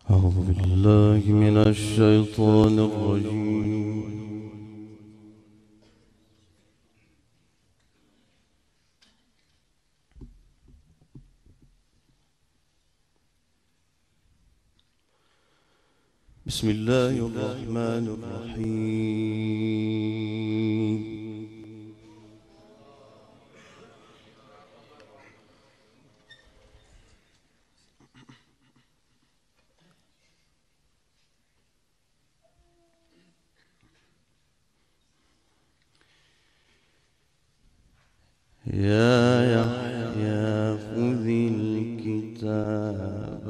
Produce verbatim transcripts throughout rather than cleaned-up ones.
أعوذ بالله من الشيطان الرجيم. بسم الله الرحمن الرحيم. يا يحيى خذ الكتاب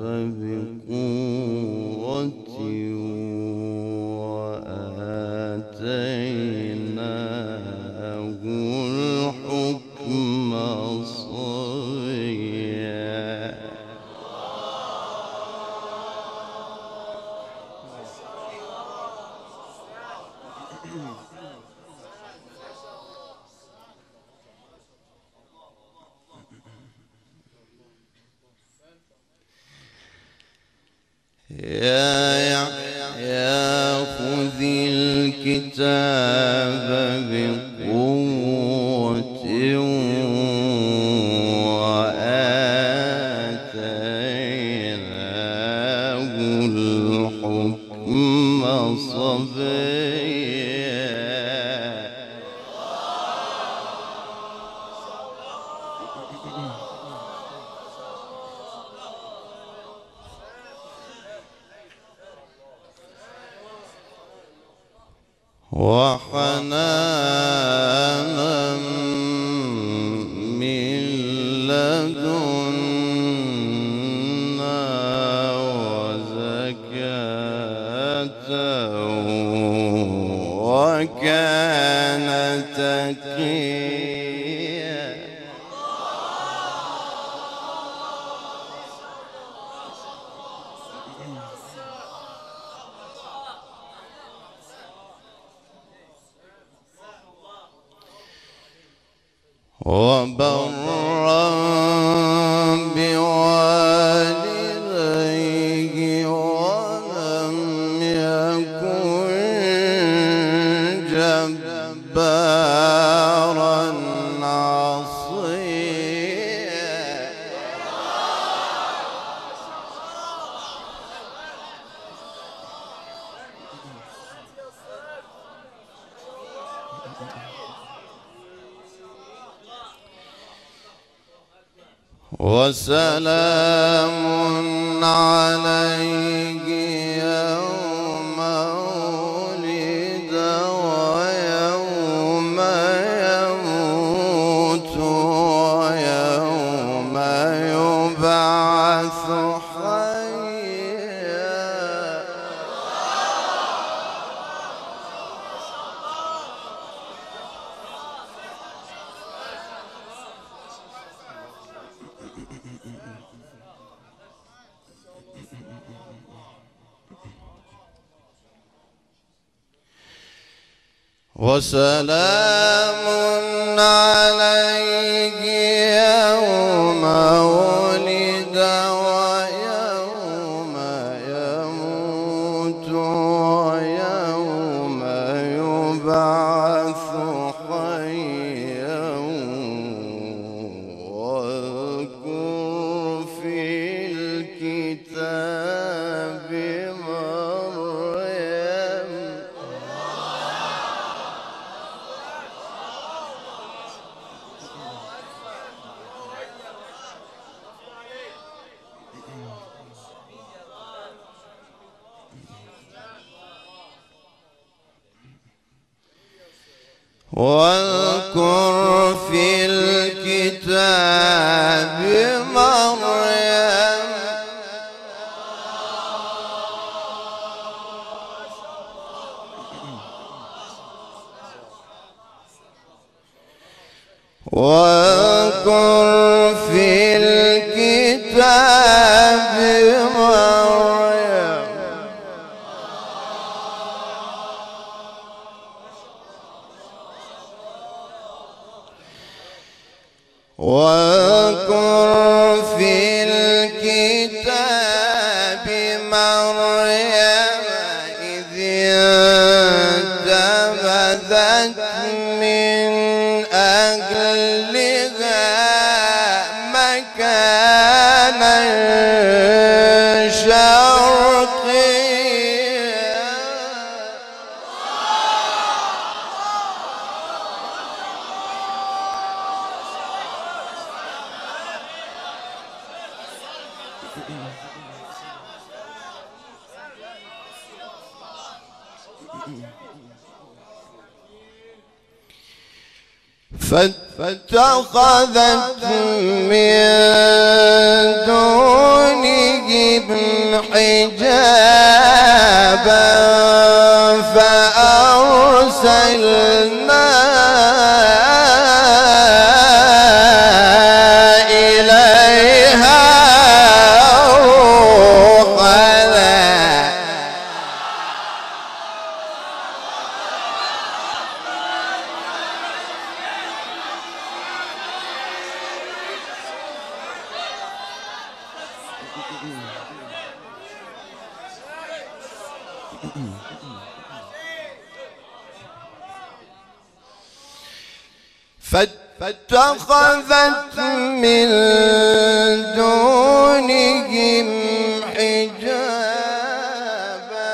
بقوة وآتيناه الحكم صبيا. يا يحيى خذ الكتاب بقوة وآتيناه الحكم صبيا. وحنانا من لدنا وزكاة وكان تقيا. وبرا بوالديه ولم يكن جبارا عصيا. وسلام عليه يوم ولد ويوم يموت ويوم يبعث حيا. وسلام عليه يوم ولد ويوم يموت ويوم يبعث حيا. واذكر في الكتاب مريم واذكر في الكتاب مريم واذكر في الكتاب مريم مريم إذ انتبذت من أهلها مكانا شرقيا فاتخذت من دونهم حجابا فأرسلنا إليها روحنا فاتخذت من دونهم حجابا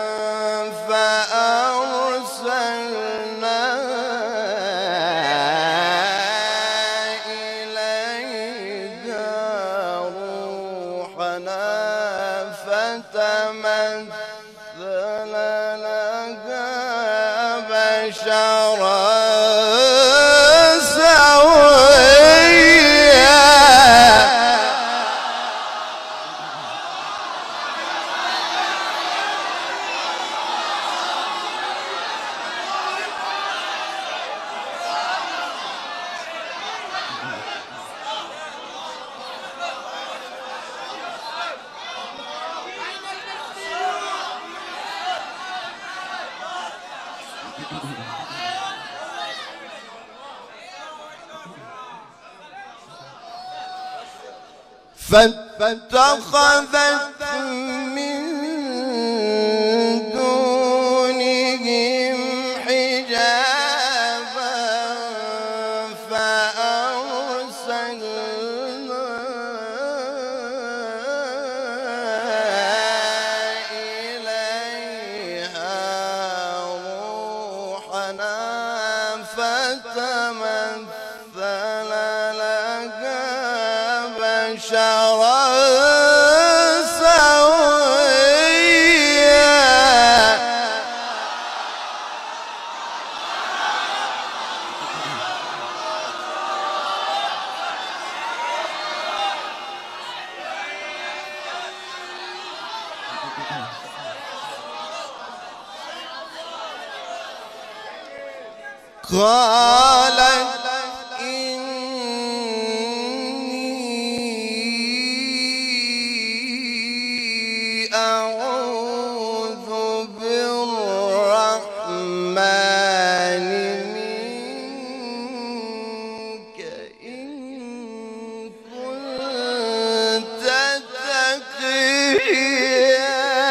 فأرسلنا إليها روحنا فتمثل لها بشرا فاتخذت من دونهم حجابا فأرسلنا إليها روحنا فتمثل لها بشرا قالت إني أعوذ بالرحمن منك إن كنت تقيا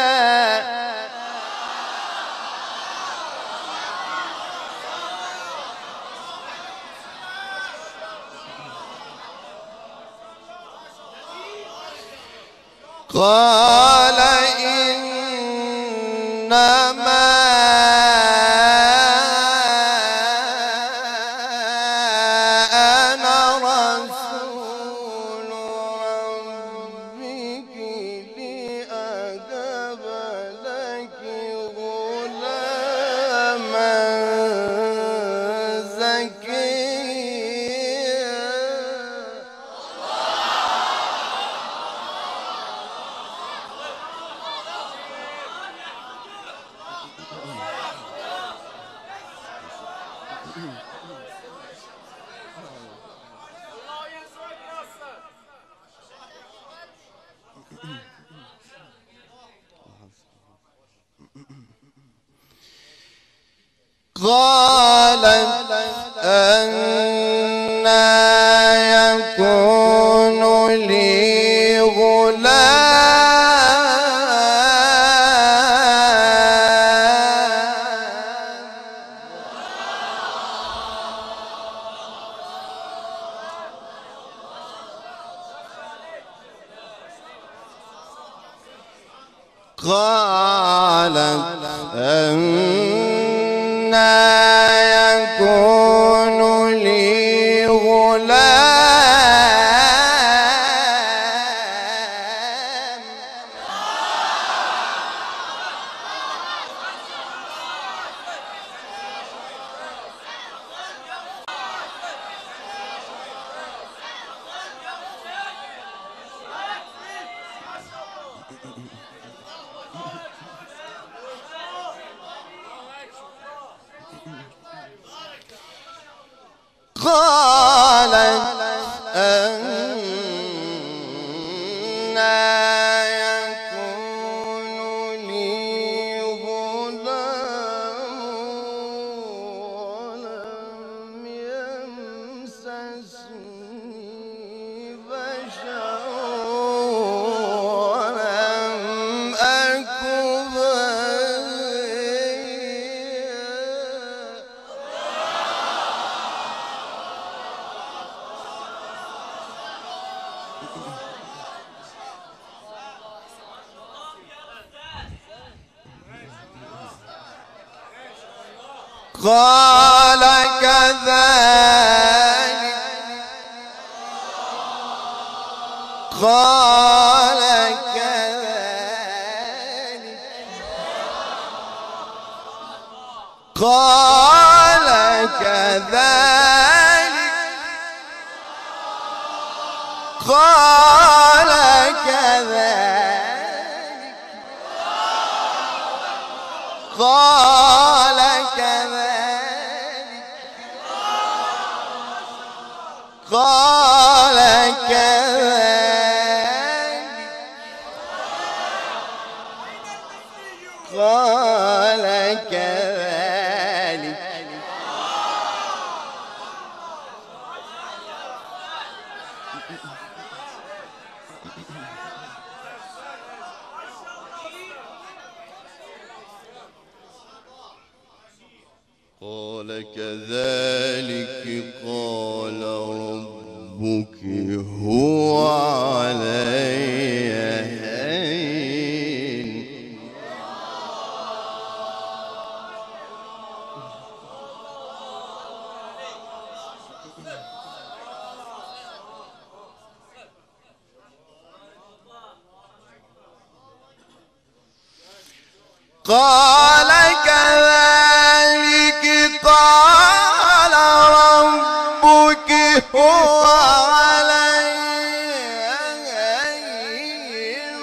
قال إنما أنا رسول ربك لأهب لك غلاما زكيا قالت أنى يكون لي غلام قالت أنى يكون لي غلام قالت أنى يكون لي غلام ولم يمسسني بشر ولم أك قال كذلك قال كذلك قال كذلك قال كذلك قال كذلك قال كذلك قال كذلك قال كذلك قال ربك هو علي هين قال كذلك قال ربك هو علي هين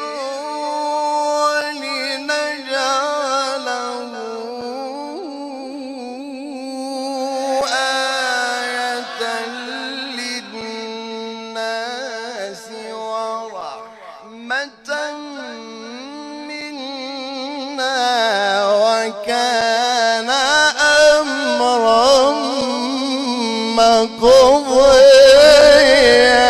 ولنجعله آية للناس ورحمة وكان أمرا مقضيا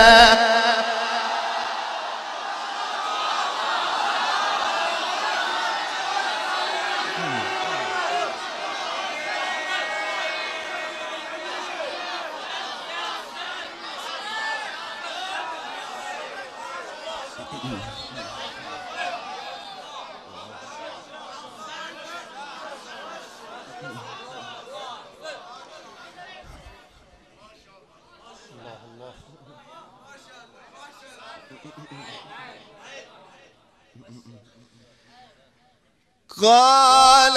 قال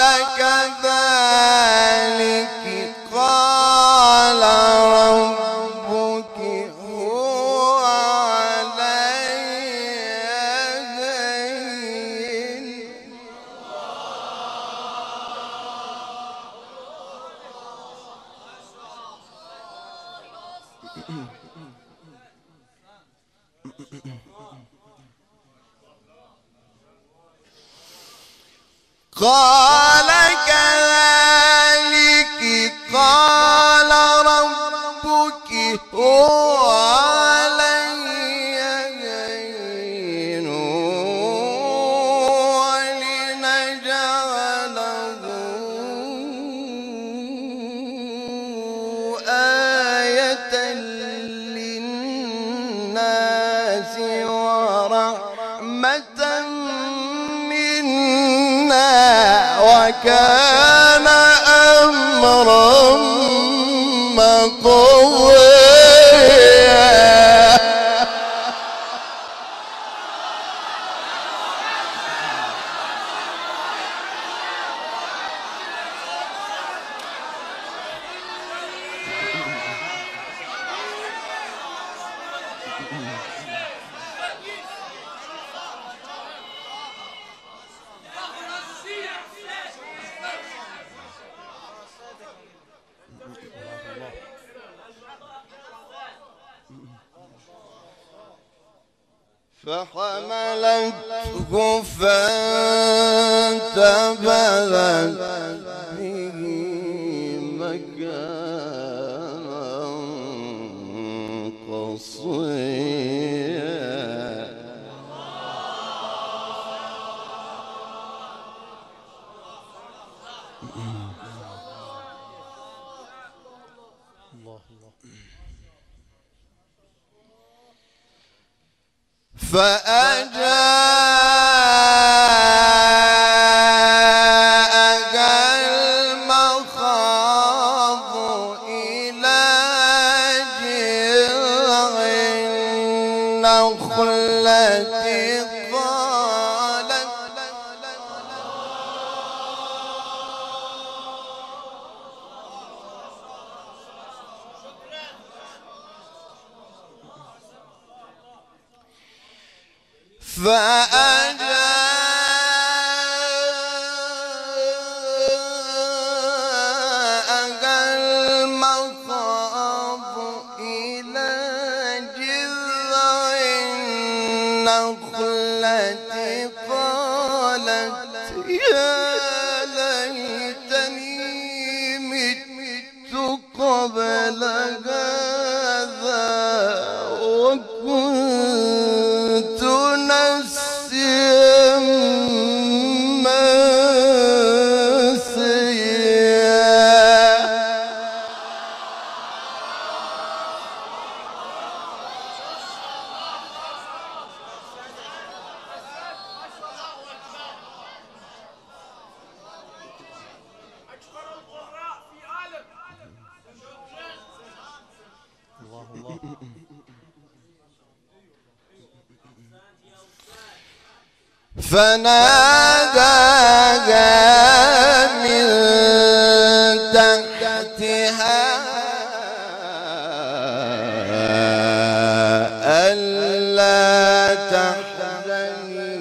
كذلك قال ربك هو علي هين قال كذلك قال ربك هو علي هين ولنجعله آية للناس ورحمة وكان أمرا مقضيا. فحملته فانتبذت به مكانا قصيا. فأجاءها المخاض إلى جذع النخلة قالت فأجاءها المخاض إلى جذع النخلة قالت يا ليتني مت قبل هذا وكنت نسيا منسيا. فناداها من تحتها ألا تحزني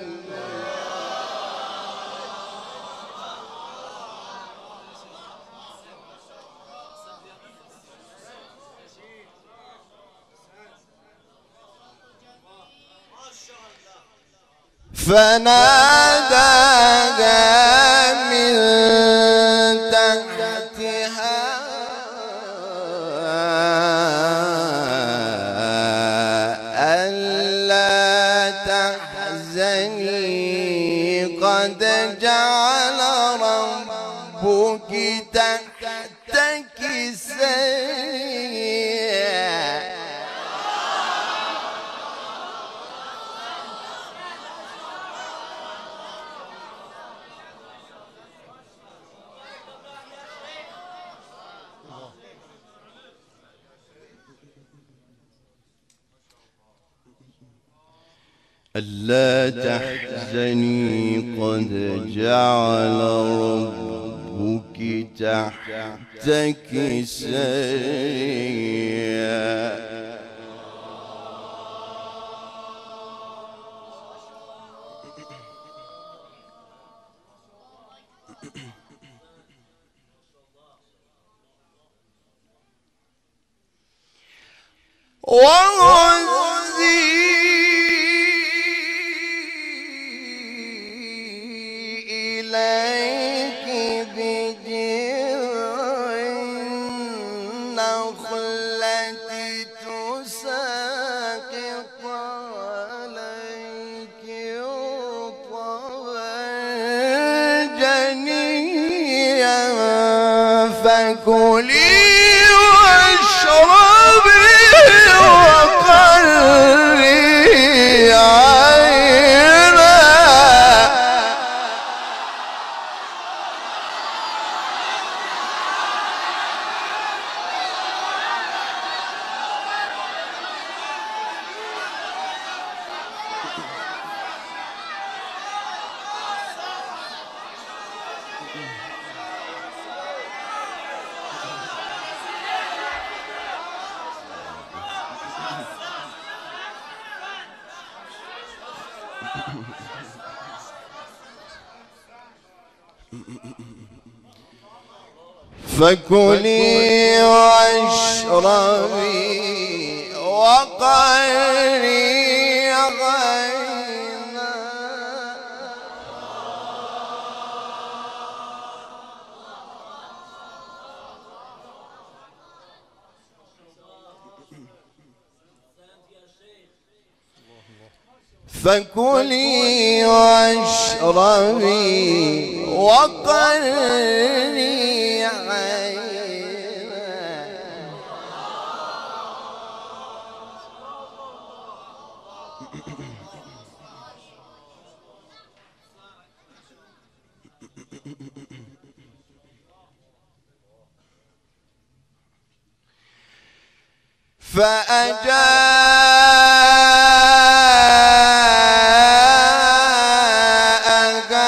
فناداها من تحتها ألا تحزني قد جعل ربك تحتك سريا. ألا تحزني قد جعل ربك تحتك سريا. وهزي إليك بجذع النخلة تساقط عليك رطبا جنيا فكلي واشربي وقري عينا فكلي واشربي وقري عينا فكلي واشربي وقري عينا فأجاءها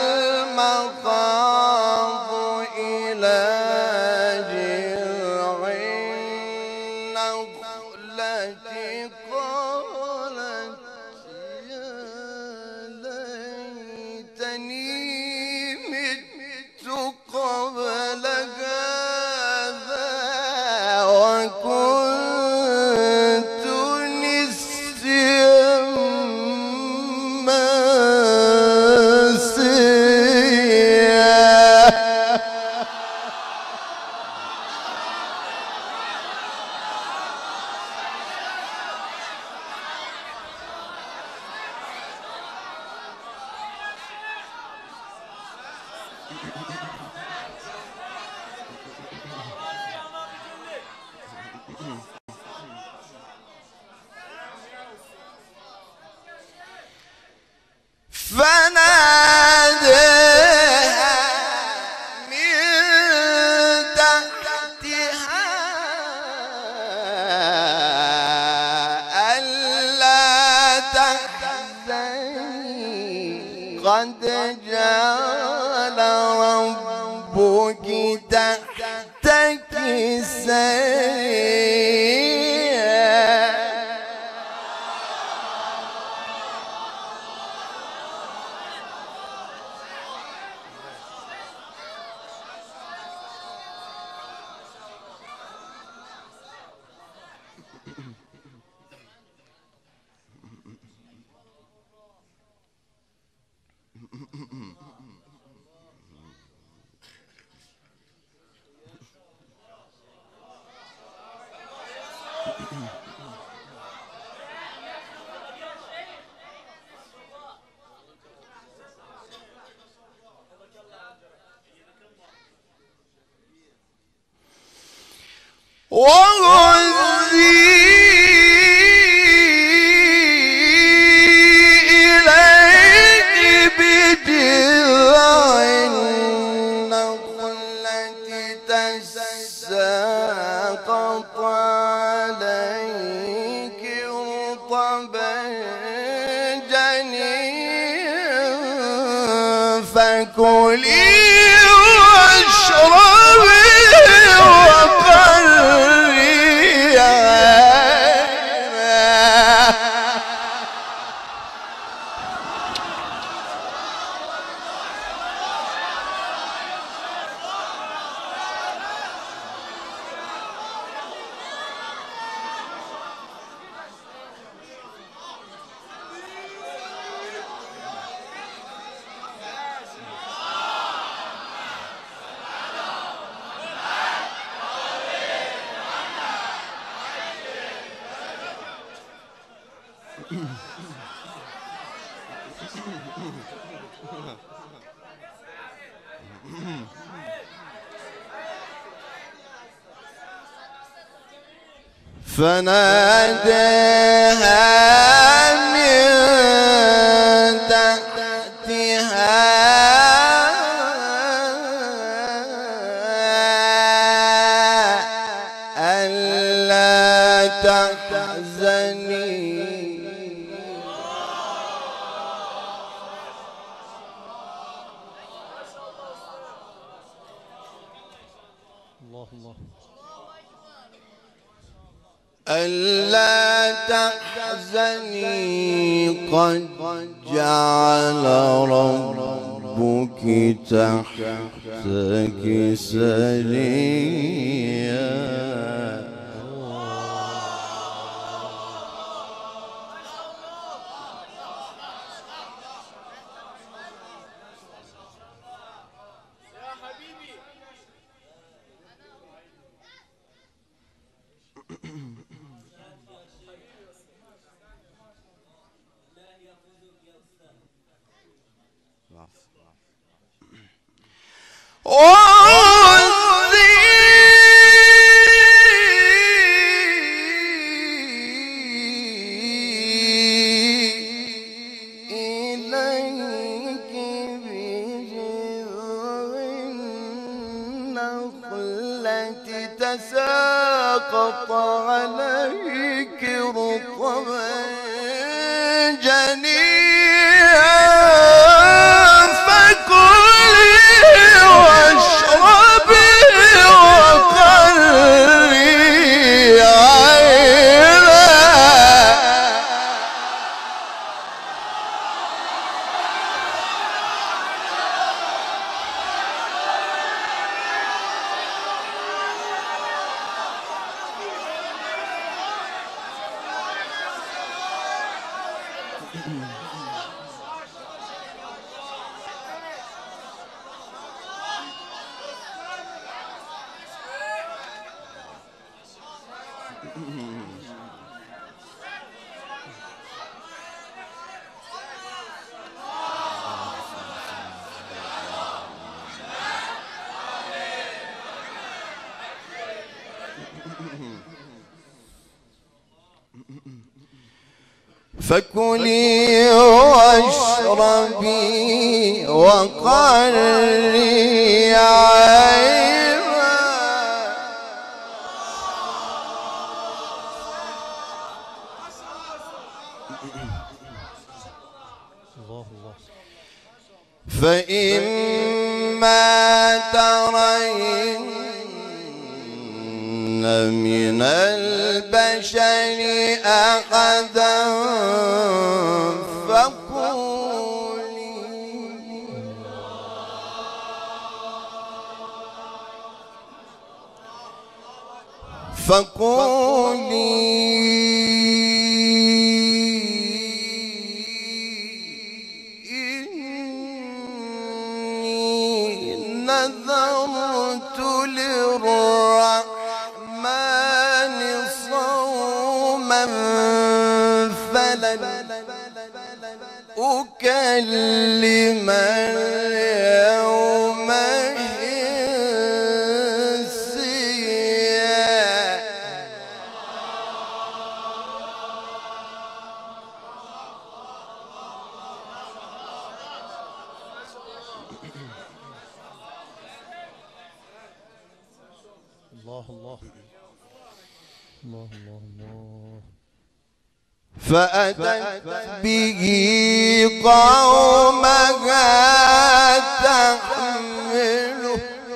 المخاض إلى جذع النخلة قالت يا ليتني مت قبل هذا وكنت نسيا منسيا. فناداها من تحتها ألا تحزني قد جعل ربك تحتك سريا. وهزي إليك بجذع النخلة تساقط عليك رطبا جنيا فكلي واشربي وقري عينا. فناداها من تحتها ألا تحزني ألا تحزني قد جعل ربك تحتك سريا. تساقط عليك رطبا جنيا فكلي واشربي وقري عينا. فكلي واشربي وقري عينا. فإما ترين من البشر أحدا فقولي فقولي إني نذرت للرحمن صوما فلن أكلم اليوم إنسيا. الله الله الله الله الله. فأتت به قومها تحمله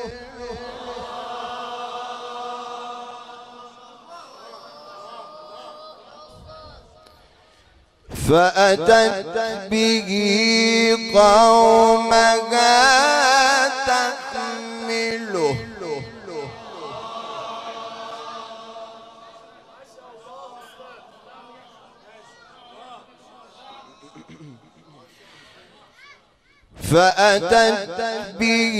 فأتت به قومها تحمله فأتت به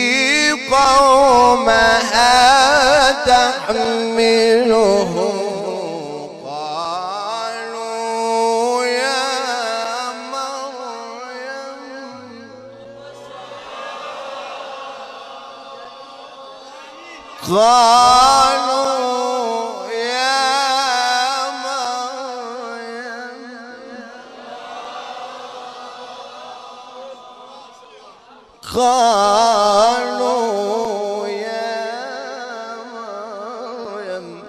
قومها تحمله قالوا يا مريم قالوا يا مريم قالوا يا مريم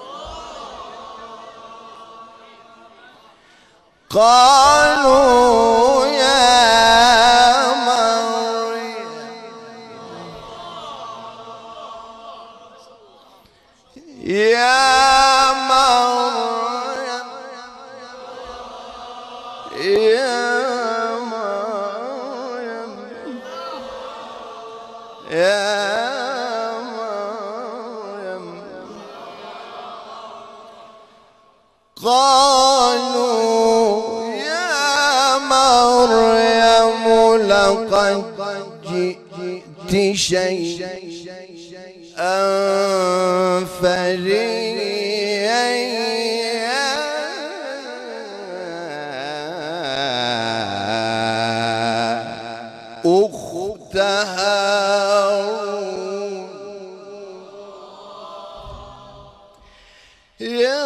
قالوا يا مريم يا مريم يا مريم قالوا يا مريم لقد جئت شيئا فريا أخت هارون يا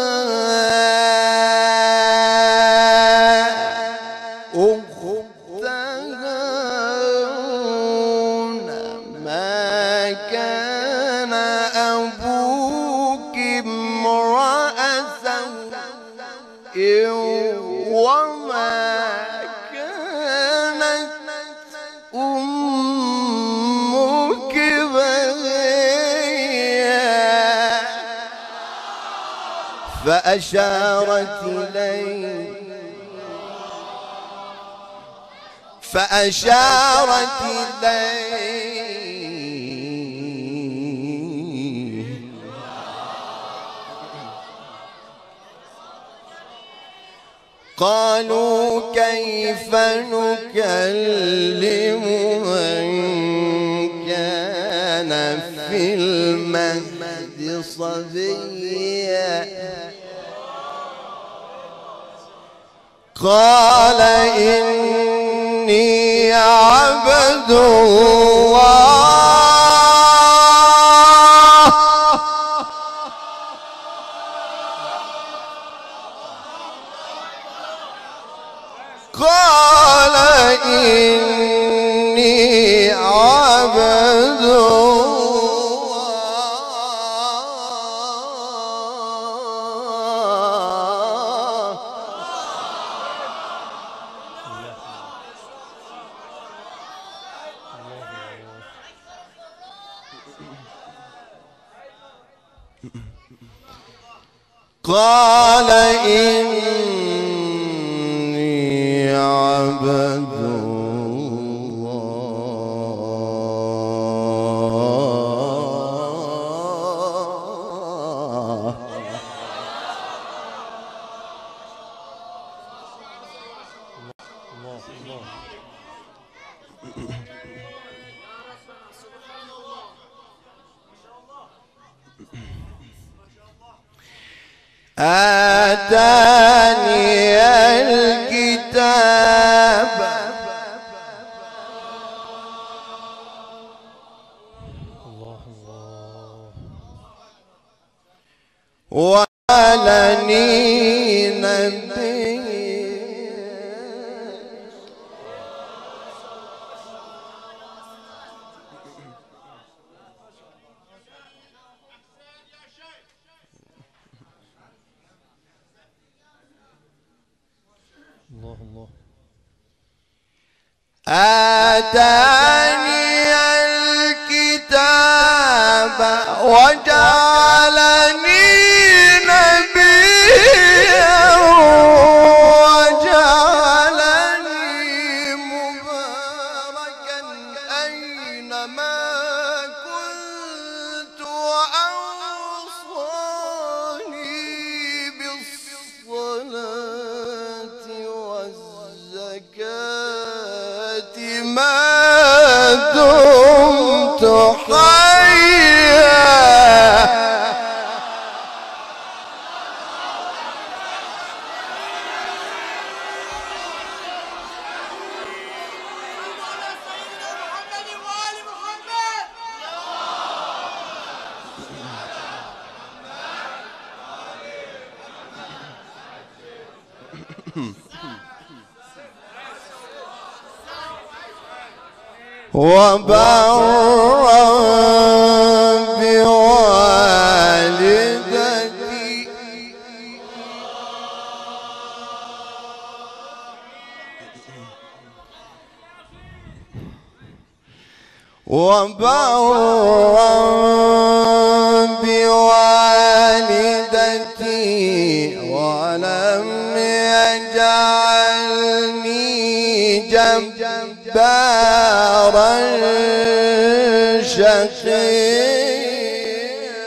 أخت هارون ما كان أبوك امرأ سوء وما كانت أمك بغيا فأشارت إليه فأشارت إليه قالوا كيف نكلم من كان في المهد صبيا قال إني عبد الله قال إني عبد الله قال إني عبد الله آتاني الكتاب وجعلني نبيا الله الله آتاني الكتاب وجعلني نبيا وجعلني مباركا أينما كنت وأوصاني بالصلاة والزكاة ما دمت حيا وبرا بوالدتي وبرا بوالدتي ولم يجعلني جبارا جبارا شقيا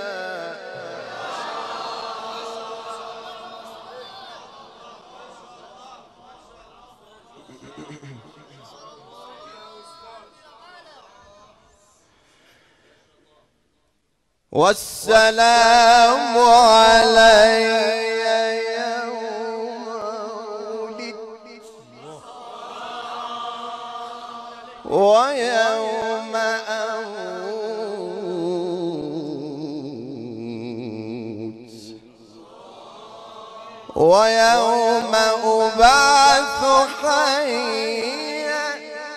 والسلام علي يوم ولدت ويوم أموت ويوم أبعث حيا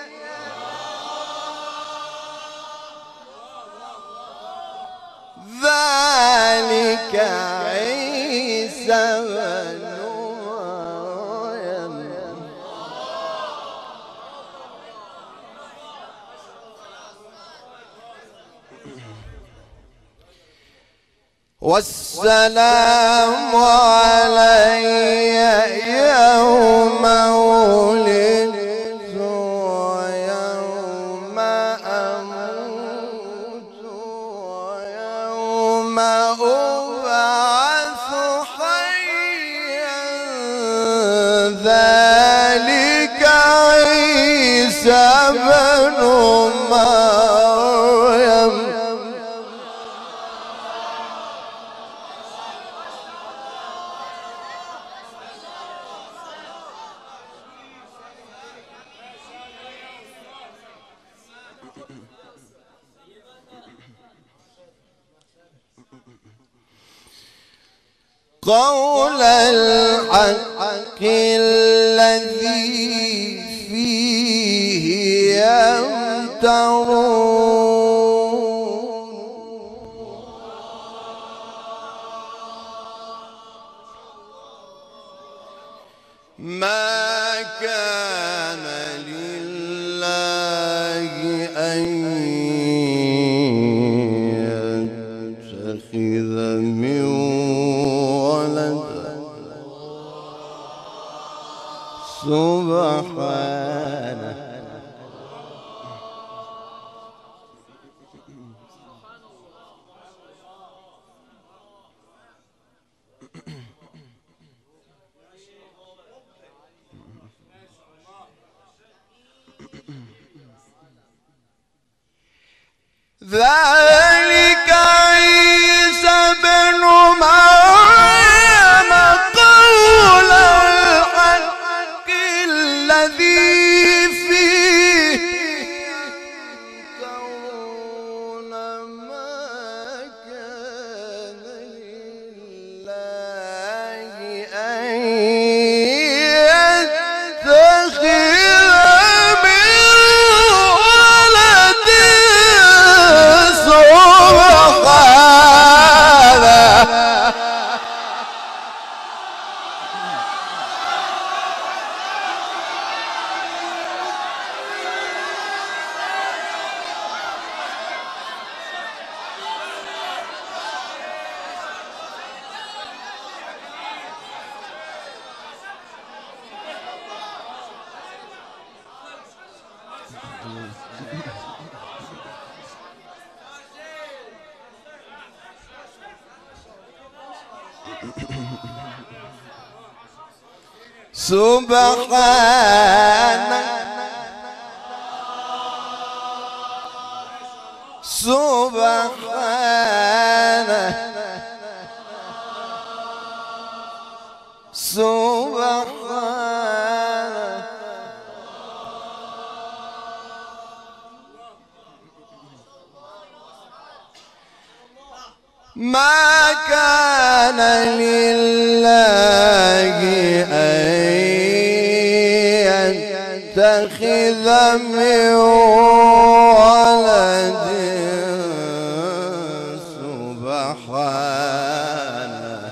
ذلك عيسى بن مريم والسلام علي يوم ولدت ويوم أموت ويوم أبعث حيا ذلك عيسى بن مريم قول الحق الذي فيه يمترون ما كان لله أن يتخذ من ولد سبحانه ذلك عيسى بن مريم قول الحق الذي فيه يمترون ما كان لله أن يتخذ من ولد سبحانه سبحانه سبحانه ما كان لله أن يتخذ من ولد سبحانه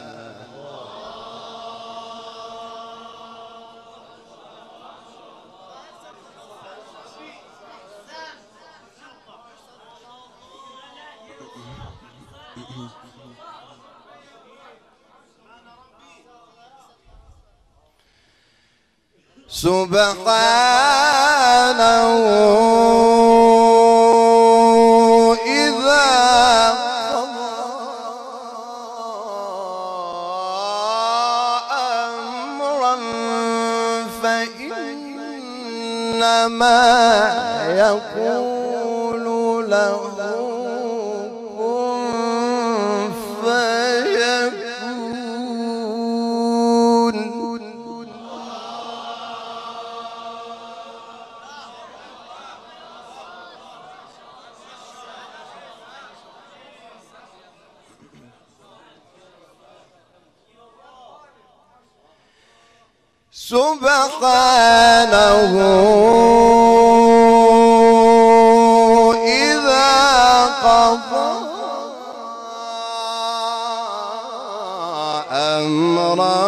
سبحانه إنما يقول له كن فيكون. سبحانه إذا قضى أمرا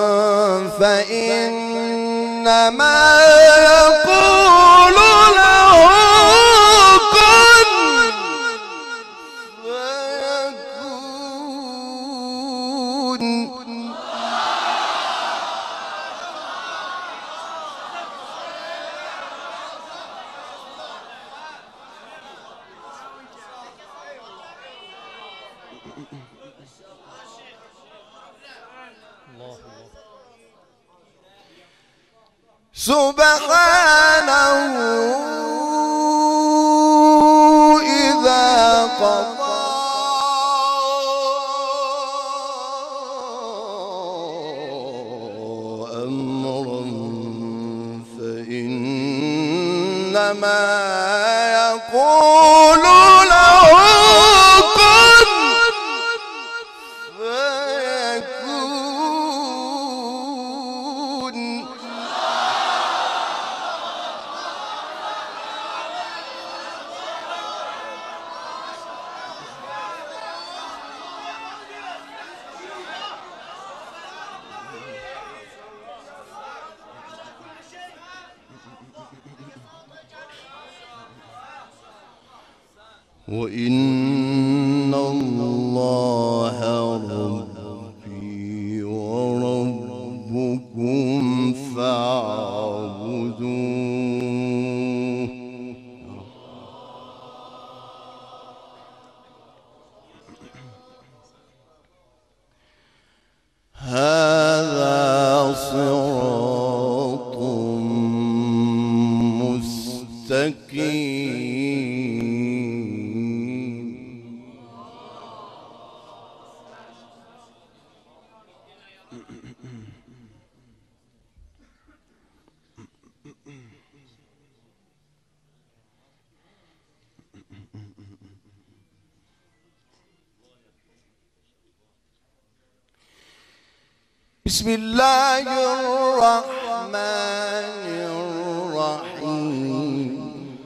فإنما يقول له كن فيكون. سبحانه إذا قضى أمرا فإنما يقول له كن فيكون. وإن الله ربي وربكم فاعبدوه. هذا صراط مستقيم. بسم الله الرحمن الرحيم.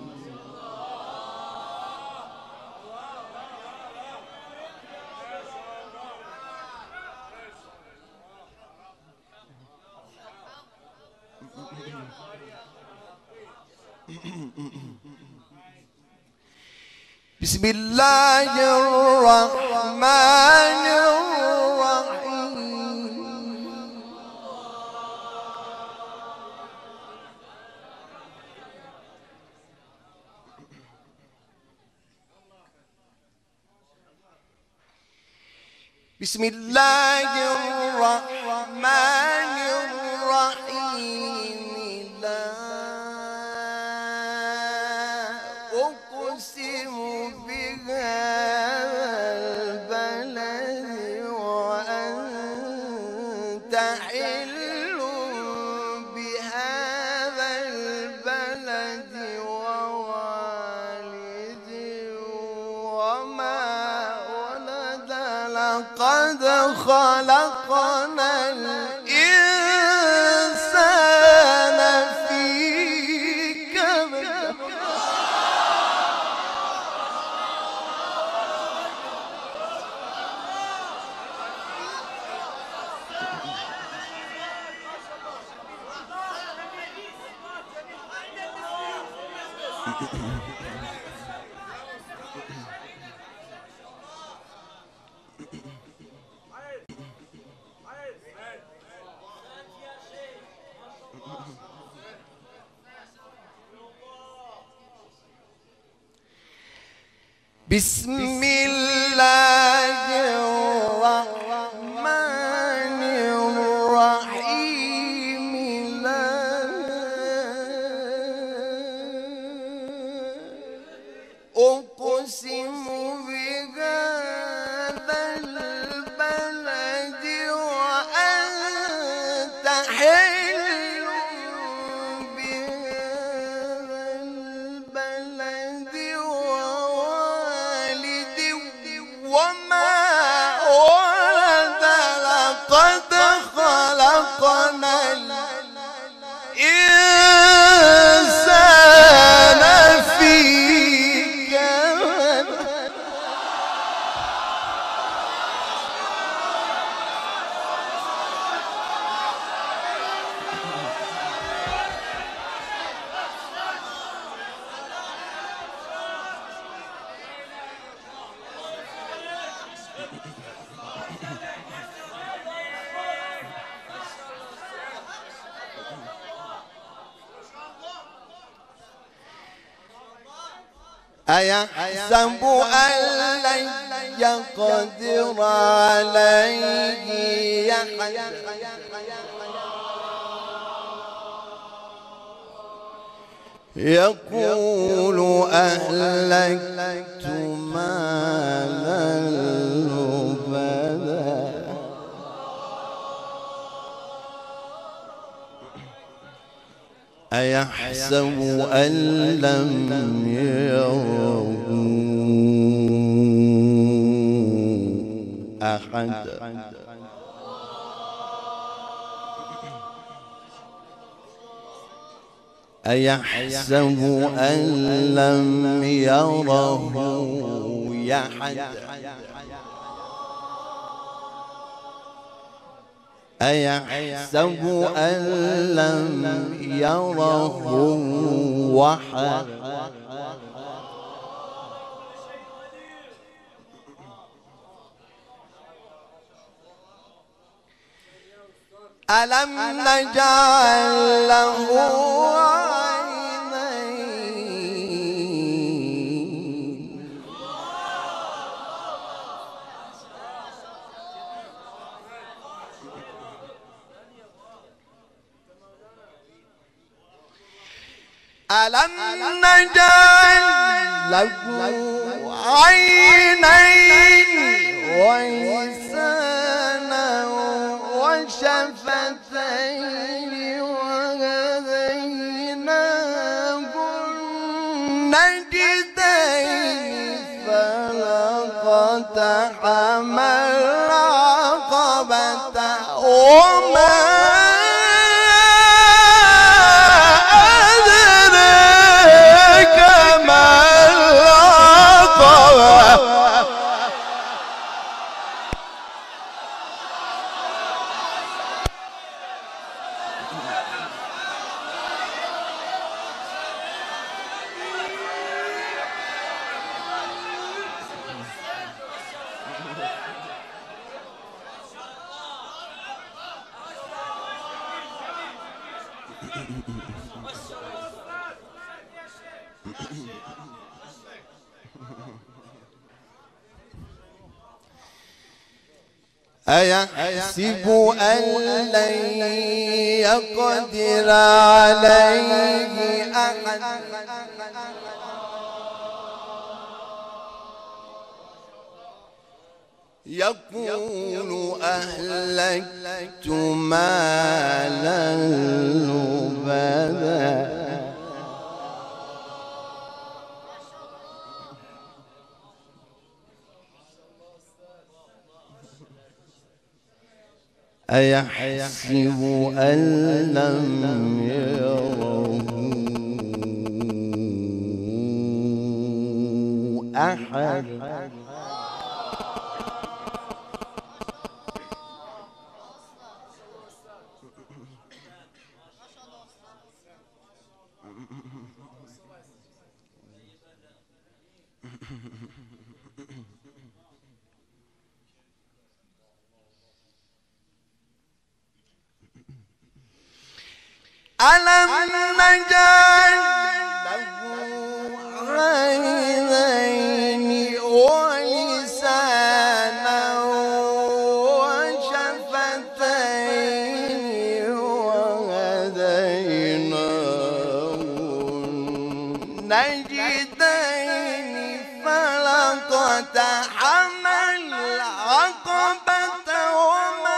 بسم الله الرحمن الرحيم. بسم الله الرحمن الرحيم. لا أقسم بهذا البلد وأنت حل بهذا البلد ووالد وما ولد. لقد خلقنا الإنسان في كبد. بسم الله الرحمن الرحيم. لا أيحسب أن لن يقدر عليه يقول أهلكت مالا لبدا أيحسب أن لم يره أحد أيحسب أن لم يره أحد أيحسب أن لم يره أحد ألم نجعل له عينين ألم نجعل له عينين ولسانا وشفتين وهديناه النجدين فلقتحم العقبة وما أدريك ما العقبة أيحسب أن لن يقدر عليه أحد يقول أهلكت مالا لبدا أيحسب أن لم يره أحد ألم نجعل له عينين ولسانا وشفتين وهديناه النجدين فلقتحم العقبة وما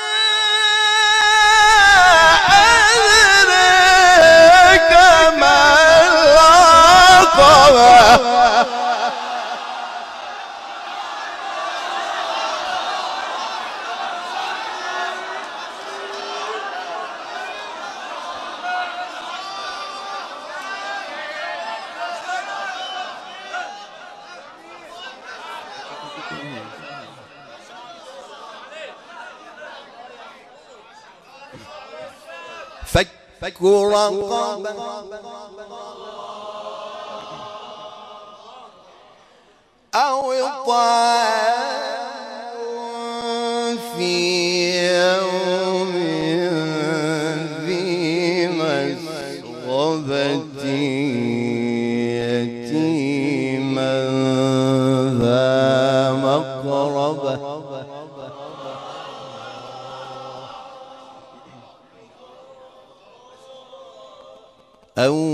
فك رقبة أو إطعام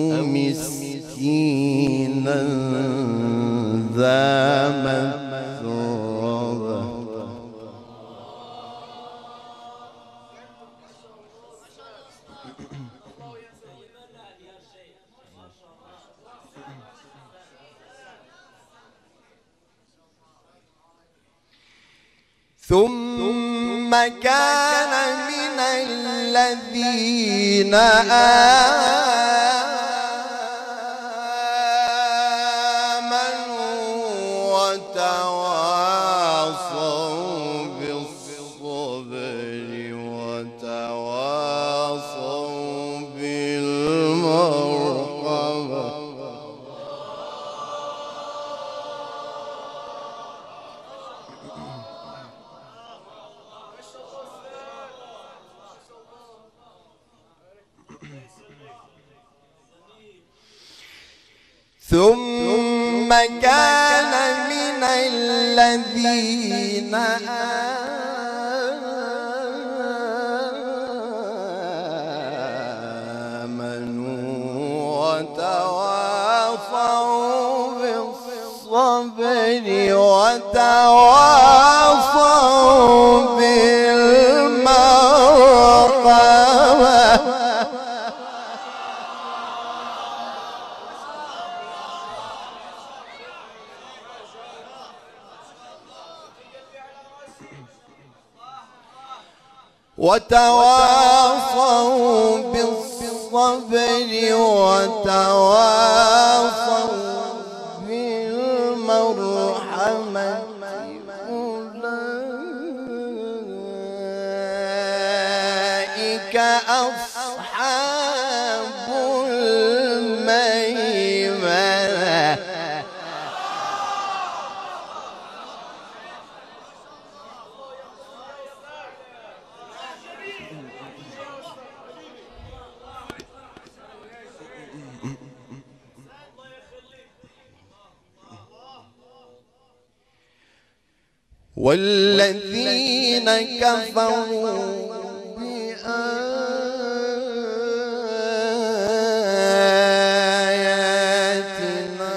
مسكينا ذا متربة ثم كان من الذين آمنوا وتواصوا بالصبر وتواصوا بالمرحمة ثم كان من الذين آمنوا وتواصوا بالصبر وتواصوا بالمرحمة وتواصوا بالصبر وتواصوا بالمرحمة أولئك أصحاب الميمنة والذين كفروا بآياتنا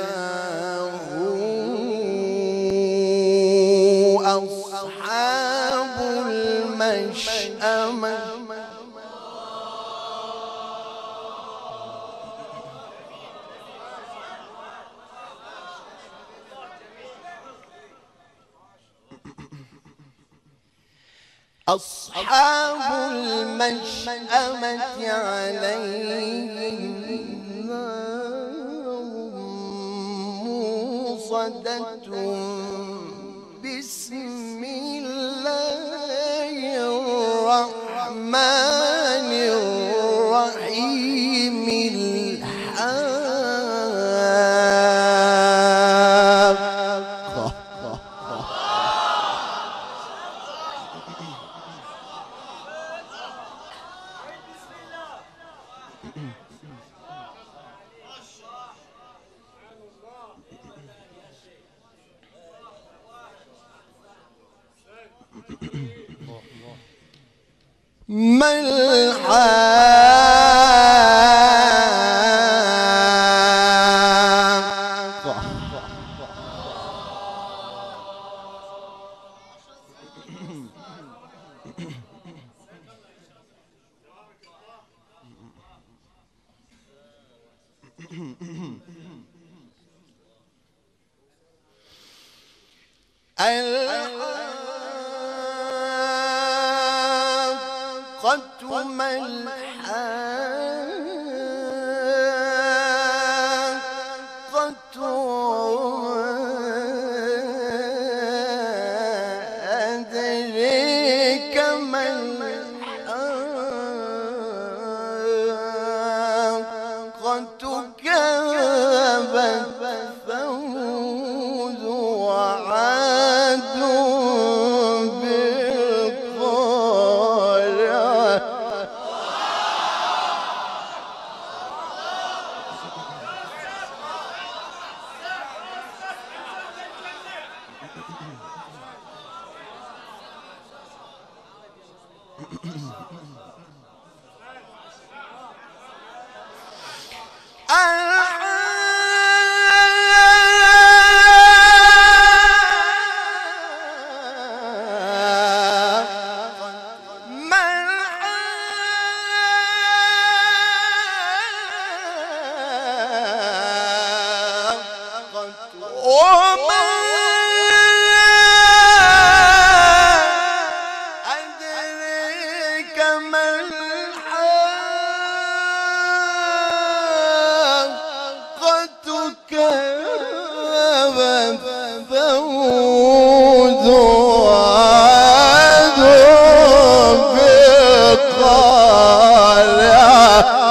هم أصحاب المشأمة أصحاب المشأمة عليهم نار موصدة بسم الله الرحمن الرحيم الحاقة ما الحاقة الحاقة ما الحاقة أدريك ما الحاقة كذبت ثمود وعاد بالقارعة وما أدريك ما الحاقة كيف فوز وعد بالقارعة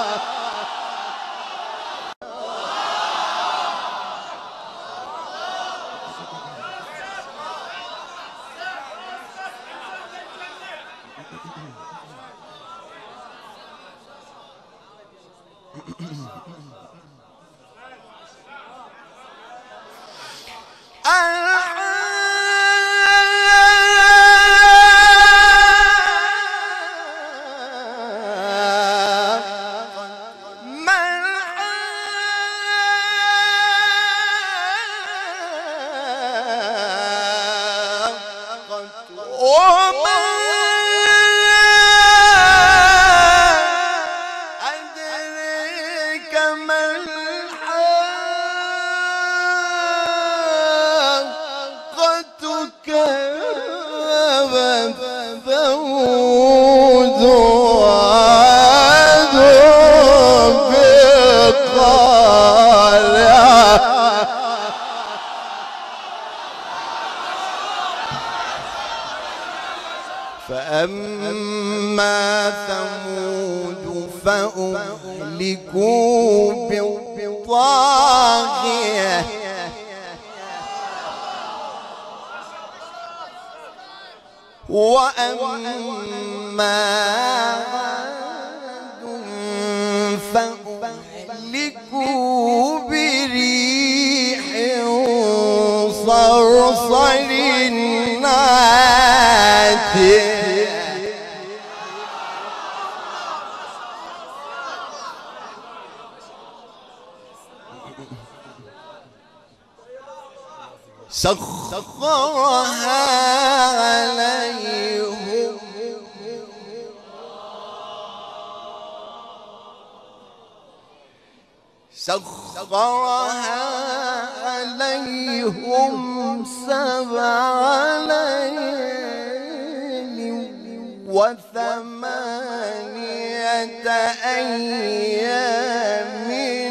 وما أدريك ما الحاقة كيف فوز وعد بالقارعة فأما ثمود فأهلكوا بالطاغية وأما عاد فأهلكوا بريح صرصر عاتية سخرها عليهم سخرها عليهم سبع ليال وثمانية أيام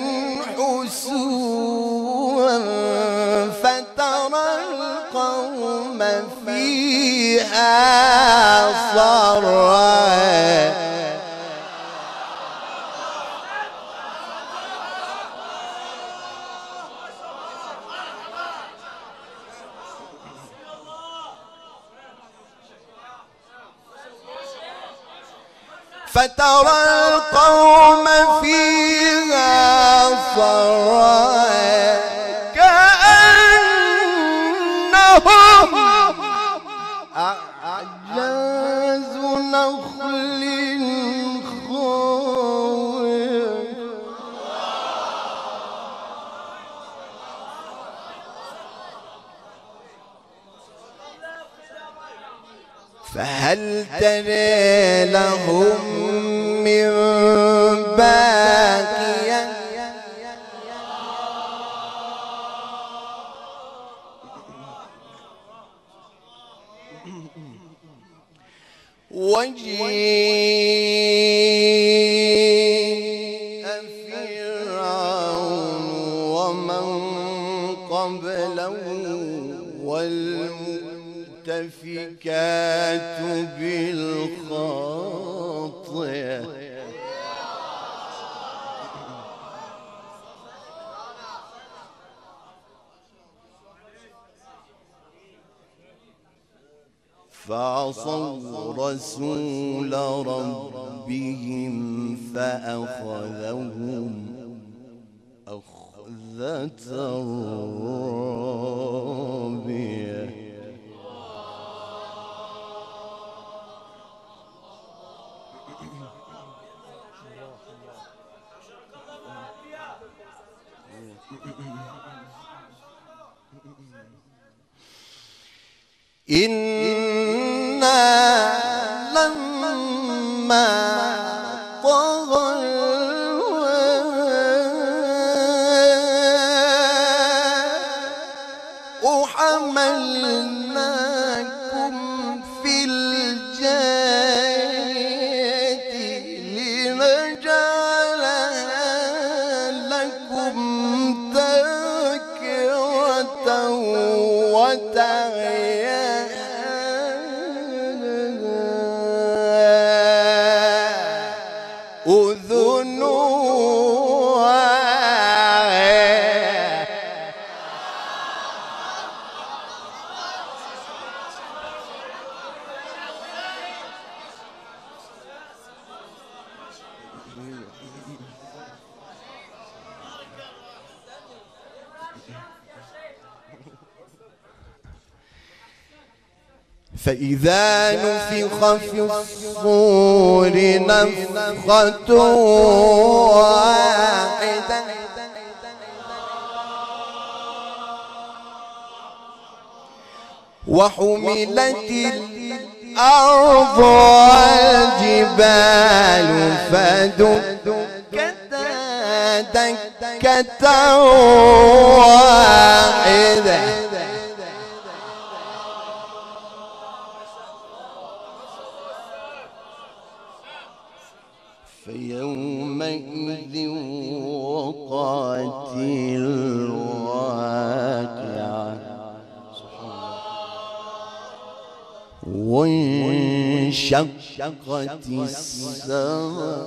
حسوما فترى القوم فيها صرعا فترى القوم فيها صرعا كأنهم أعجاز نخل خاوية فهل ترى لهم من باقية وجيء فرعون ومن قبله والمؤتفكات بالخاطئة فعصوا رسول ربهم فأخذهم أخذة رابية إنا لما طغى حملناكم في الجارية لنجعلها لكم تذكرة وتعيا أذن فإذا نفخ في الصور نفخة واحدة وحملت الأرض والجبال فدكتا دكة واحدة فيومئذ وقعت الواقعة وانشقت السماء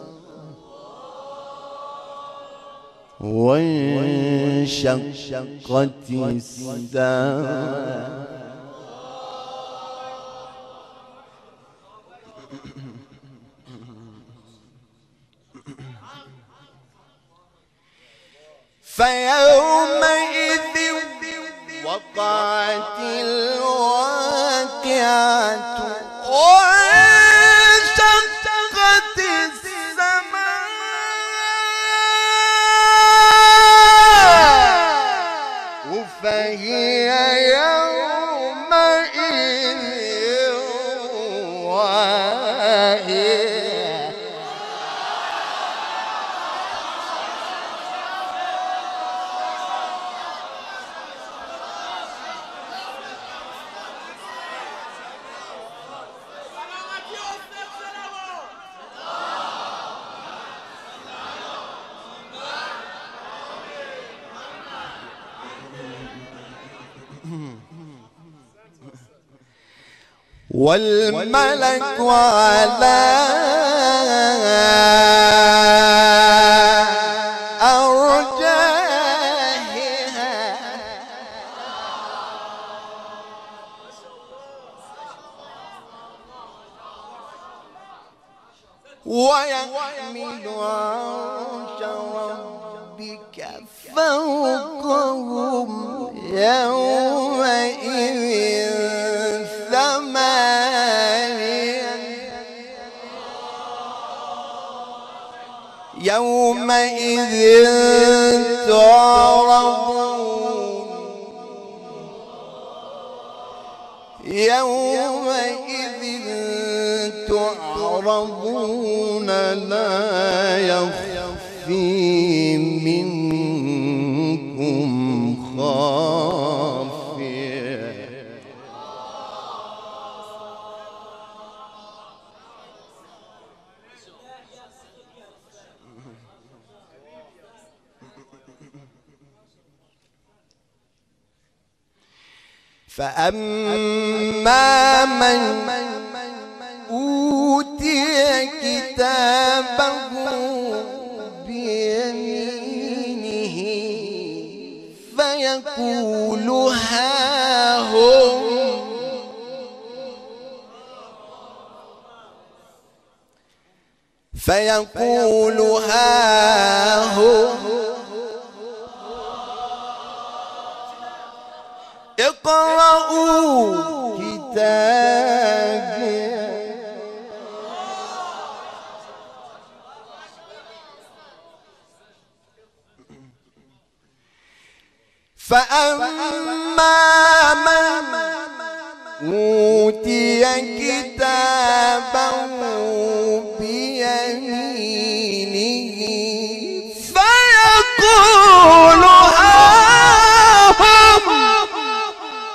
وانشقت السماء فيومئذ وقعت الواقعة وانشقت السماء فهي يومئذ واهية والملك على أرجائها ويحمل عرش ربك فوقهم يومئذ يومئذ تعرضون يومئذ تعرضون لا يخفي منكم خافية فأما من أوتي كتابه بيمينه فيقول هاهم فيقول هاهم اقرأوا كتابي فأما من أوتي كتابه بيمينه فيقول هاهم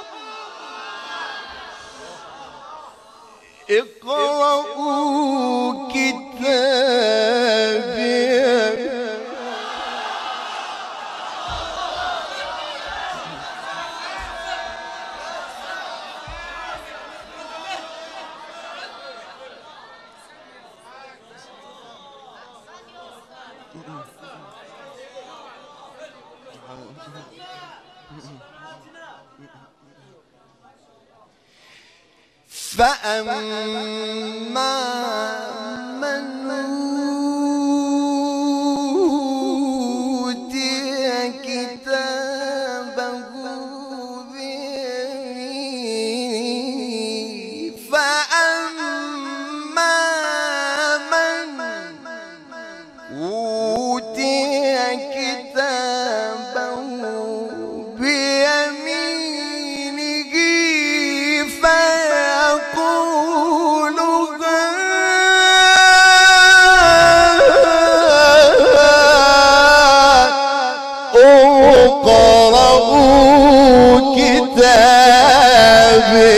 فأما من أوتي كتابه بيمينه فأما من أوتي كتابه بيمينه فيقول اقرءوا كتابي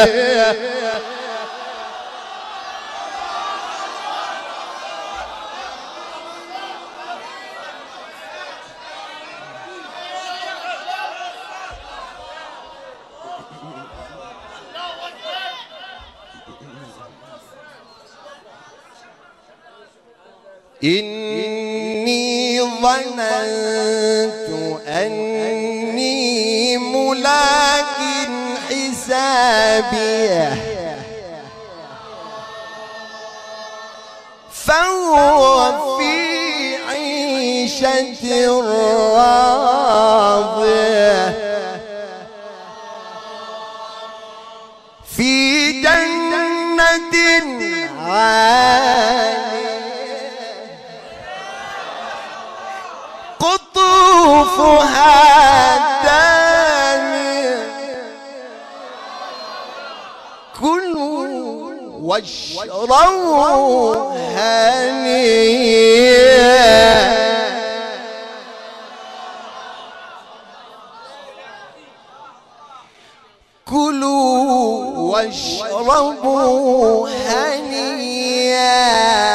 إني ظننت أني ملاق حسابي فهو في عيشة راضية في جنة عالية قطوفها دانية كلوا واشربوا هنيئا كلوا واشربوا هنيئا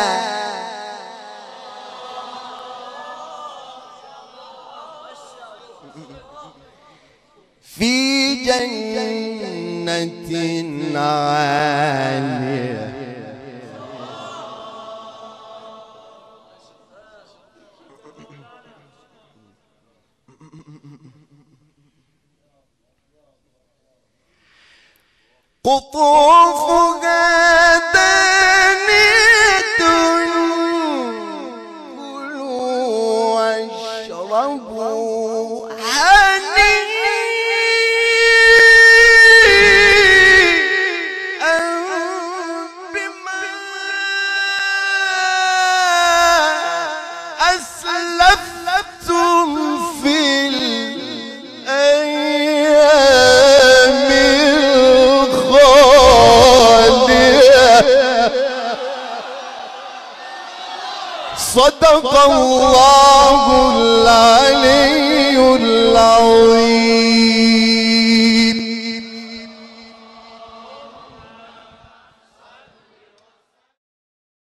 في جنة عالية قطوفها دانية كلوا واشربوا هنيئا بما أسلفتم في الأيام صدق الله العلي العظيم.